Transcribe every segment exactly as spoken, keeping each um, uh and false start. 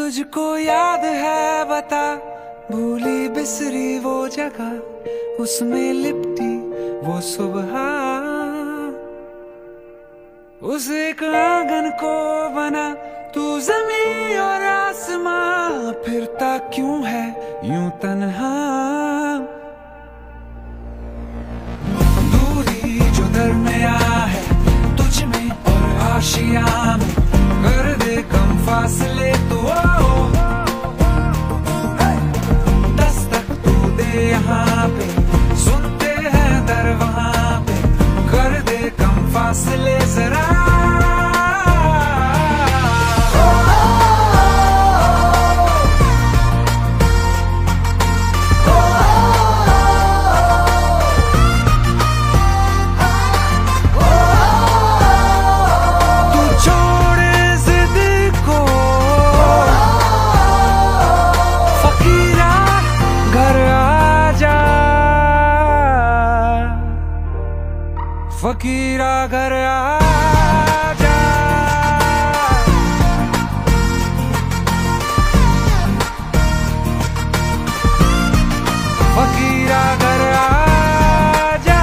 तुझको याद है बता, भूली बिसरी वो जगह, उसमें लिपटी वो सुबह, उस एक आंगन को बना तू ज़मीं और आसमां, फिरता क्यों है यूं तन्हा। दूरी जो दरमिया है तुझ में और आशिया में, कर दे कम फासले तो दस्तक तू दे यहाँ पे, सुनते हैं दर वहाँ पे, कर दे कम फासले जरा। फकीरा घर आजा, फकीरा घर आजा,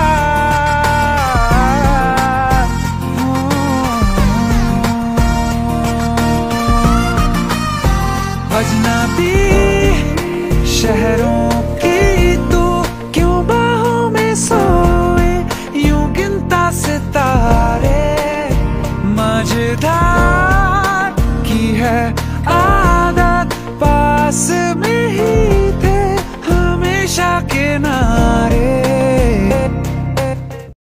अजनबी शहरों की तू क्यों बाहों में सोए, यूं गिनता सितारे, मझधार की है आदत, पास में ही थे हमेशा के नाम।